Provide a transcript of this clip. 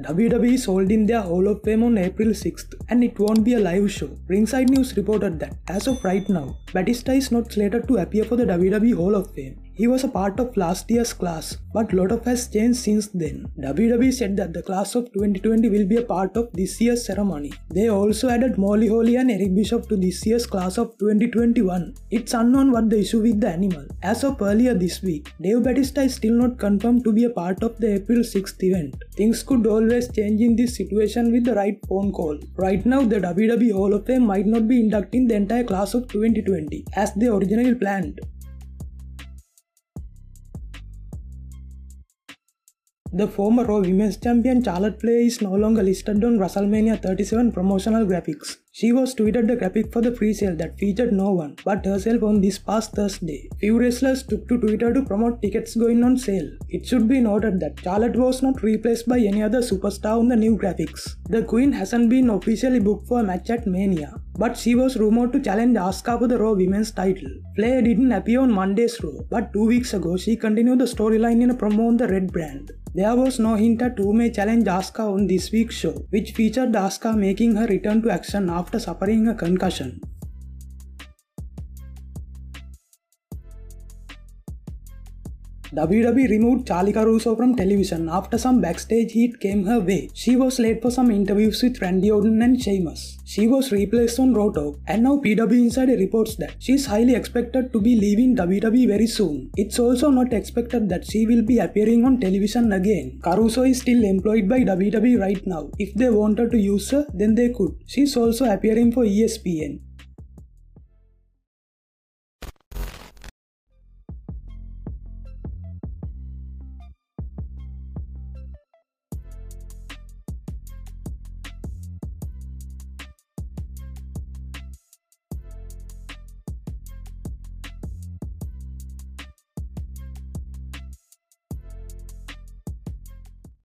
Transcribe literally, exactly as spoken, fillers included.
W W E sold in their Hall of Fame on April sixth, and it won't be a live show. Ringside News reported that, as of right now, Batista is not slated to appear for the W W E Hall of Fame. He was a part of last year's class, but lot of has changed since then. W W E said that the class of twenty twenty will be a part of this year's ceremony. They also added Molly Holly and Eric Bischoff to this year's class of twenty twenty-one. It's unknown what the issue with the animal. As of earlier this week, Dave Batista is still not confirmed to be a part of the April sixth event. Things could always change in this situation with the right phone call. Right now, the W W E Hall of Fame might not be inducting the entire class of twenty twenty, as they originally planned. The former Raw Women's Champion Charlotte Flair is no longer listed on WrestleMania thirty-seven promotional graphics. She was tweeted the graphic for the pre-sale that featured no one but herself on this past Thursday. Few wrestlers took to Twitter to promote tickets going on sale. It should be noted that Charlotte was not replaced by any other superstar on the new graphics. The Queen hasn't been officially booked for a match at Mania, but she was rumored to challenge Asuka for the Raw Women's title. Flair didn't appear on Monday's Raw, but two weeks ago she continued the storyline in a promo on the Red brand. There was no hint at who may challenge Asuka on this week's show, which featured Asuka making her return to action after suffering a concussion. W W E removed Charly Caruso from television after some backstage heat came her way. She was late for some interviews with Randy Orton and Sheamus. She was replaced on Raw Talk, and now P W Insider reports that she is highly expected to be leaving W W E very soon. It's also not expected that she will be appearing on television again. Caruso is still employed by W W E right now. If they wanted to use her, then they could. She's also appearing for E S P N.